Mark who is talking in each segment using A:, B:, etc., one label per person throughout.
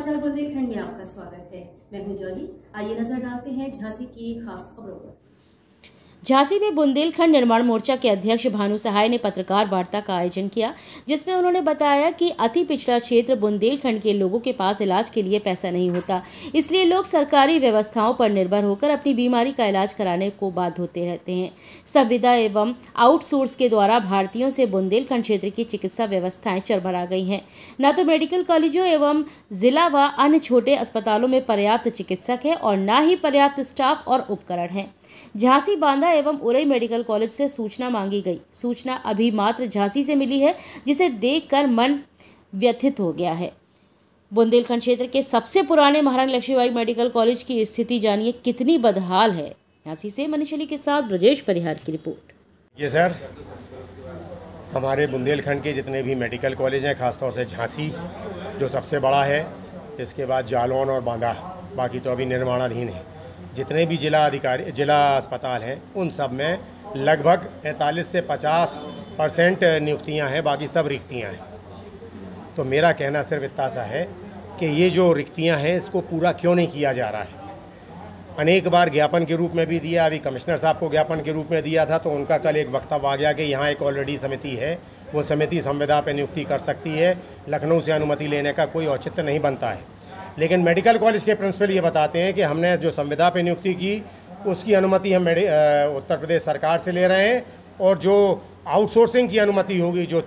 A: समाचार बुंदेलखंड में आपका स्वागत है। मैं हूं जॉली। आइए नजर डालते हैं झांसी की खास खबरों पर। झांसी में बुंदेलखंड निर्माण मोर्चा के अध्यक्ष भानु सहाय ने पत्रकार वार्ता का आयोजन किया, जिसमें उन्होंने बताया कि अति पिछड़ा क्षेत्र बुंदेलखंड के लोगों के पास इलाज के लिए पैसा नहीं होता, इसलिए लोग सरकारी व्यवस्थाओं पर निर्भर होकर अपनी बीमारी का इलाज कराने को बाध्य होते रहते हैं। संविदा एवं आउटसोर्स के द्वारा भारतीयों से बुंदेलखंड क्षेत्र की चिकित्सा व्यवस्थाएं चरमरा गई हैं। न तो मेडिकल कॉलेजों एवं जिला व अन्य छोटे अस्पतालों में पर्याप्त चिकित्सक है और न ही पर्याप्त स्टाफ और उपकरण है। झांसी, बांदा एवं उरई मेडिकल कॉलेज से सूचना मांगी गई। सूचना अभी मात्र झांसी से मिली है, जिसे देखकर मन व्यथित हो गया है। बुंदेलखंड क्षेत्र के सबसे पुराने महारानी लक्ष्मीबाई मेडिकल कॉलेज की स्थिति जानिए कितनी बदहाल है। झांसी से मनीष अली के साथ ब्रजेश परिहार की रिपोर्ट।
B: ये सर, हमारे बुंदेलखंड के जितने भी मेडिकल कॉलेज हैं, खासतौर से झांसी जो सबसे बड़ा है, इसके बाद जालौन और बांदा, बाकी तो अभी निर्माणाधीन है। जितने भी जिला अस्पताल हैं, उन सब में लगभग 45 से 50% नियुक्तियां हैं, बाकी सब रिक्तियां हैं। तो मेरा कहना सिर्फ इतना सा है कि ये जो रिक्तियां हैं, इसको पूरा क्यों नहीं किया जा रहा है। अनेक बार ज्ञापन के रूप में भी दिया, अभी कमिश्नर साहब को ज्ञापन के रूप में दिया था, तो उनका कल एक वक्तव्य आ गया कि यहाँ एक ऑलरेडी समिति है, वो समिति संविदा पर नियुक्ति कर सकती है, लखनऊ से अनुमति लेने का कोई औचित्य नहीं बनता है। लेकिन मेडिकल कॉलेज के प्रिंसिपल ये बताते हैं कि हमने जो संविदा पे नियुक्ति की, उसकी अनुमति हम उत्तर प्रदेश सरकार से ले रहे हैं, और जो आउटसोर्सिंग की अनुमति होगी, जो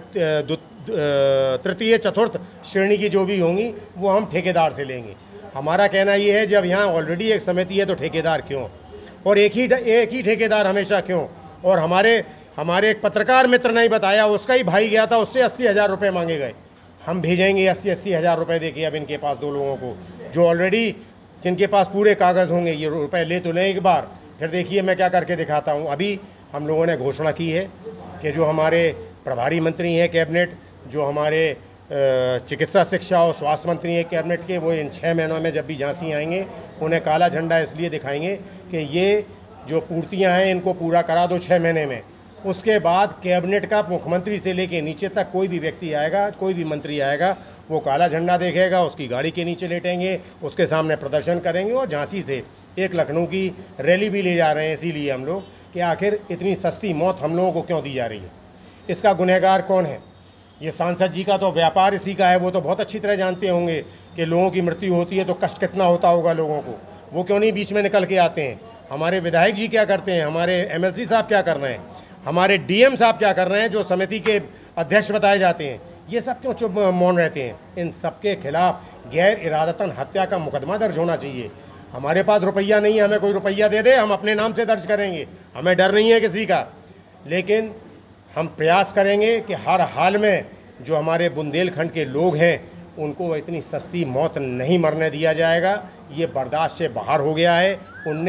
B: तृतीय चतुर्थ श्रेणी की जो भी होंगी, वो हम ठेकेदार से लेंगे। हमारा कहना ये है, जब यहाँ ऑलरेडी एक समिति है तो ठेकेदार क्यों, और एक ही ठेकेदार हमेशा क्यों। और हमारे एक पत्रकार मित्र ने बताया, उसका ही भाई गया था, उससे 80,000 रुपये मांगे गए। हम भेजेंगे 80,000 रुपये देखिए अब इनके पास, दो लोगों को जो ऑलरेडी जिनके पास पूरे कागज़ होंगे, ये रुपए ले तो लें एक बार, फिर देखिए मैं क्या करके दिखाता हूँ। अभी हम लोगों ने घोषणा की है कि जो हमारे प्रभारी मंत्री हैं कैबिनेट, जो हमारे चिकित्सा, शिक्षा और स्वास्थ्य मंत्री हैं कैबिनेट के, वो इन 6 महीनों में जब भी झांसी आएंगे, उन्हें काला झंडा इसलिए दिखाएंगे कि ये जो पूर्तियाँ हैं इनको पूरा करा दो 6 महीने में। उसके बाद कैबिनेट का मुख्यमंत्री से लेके नीचे तक कोई भी व्यक्ति आएगा, कोई भी मंत्री आएगा, वो काला झंडा देखेगा, उसकी गाड़ी के नीचे लेटेंगे, उसके सामने प्रदर्शन करेंगे। और झांसी से एक लखनऊ की रैली भी ले जा रहे हैं, इसीलिए हम लोग कि आखिर इतनी सस्ती मौत हम लोगों को क्यों दी जा रही है, इसका गुनहगार कौन है। ये सांसद जी का तो व्यापार इसी का है, वो तो बहुत अच्छी तरह जानते होंगे कि लोगों की मृत्यु होती है तो कष्ट कितना होता होगा लोगों को। वो क्यों नहीं बीच में निकल के आते हैं। हमारे विधायक जी क्या करते हैं, हमारे MLC साहब क्या कर रहे हैं, हमारे DM साहब क्या कर रहे हैं, जो समिति के अध्यक्ष बताए जाते हैं, ये सब क्यों चुप मौन रहते हैं। इन सबके खिलाफ गैर इरादतन हत्या का मुकदमा दर्ज होना चाहिए। हमारे पास रुपया नहीं है, हमें कोई रुपया दे दे, हम अपने नाम से दर्ज करेंगे, हमें डर नहीं है किसी का। लेकिन हम प्रयास करेंगे कि हर हाल में जो हमारे बुंदेलखंड के लोग हैं, उनको इतनी सस्ती मौत नहीं मरने दिया जाएगा। ये बर्दाश्त से बाहर हो गया है।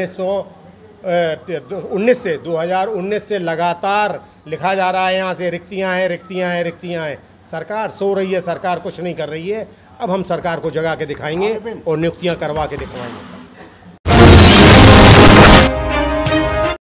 B: 2019 से लगातार लिखा जा रहा है यहाँ से रिक्तियाँ हैं, रिक्तियाँ हैं, रिक्तियाँ हैं। सरकार सो रही है, सरकार कुछ नहीं कर रही है। अब हम सरकार को जगा के दिखाएंगे और नियुक्तियाँ करवा के दिखवाएंगे।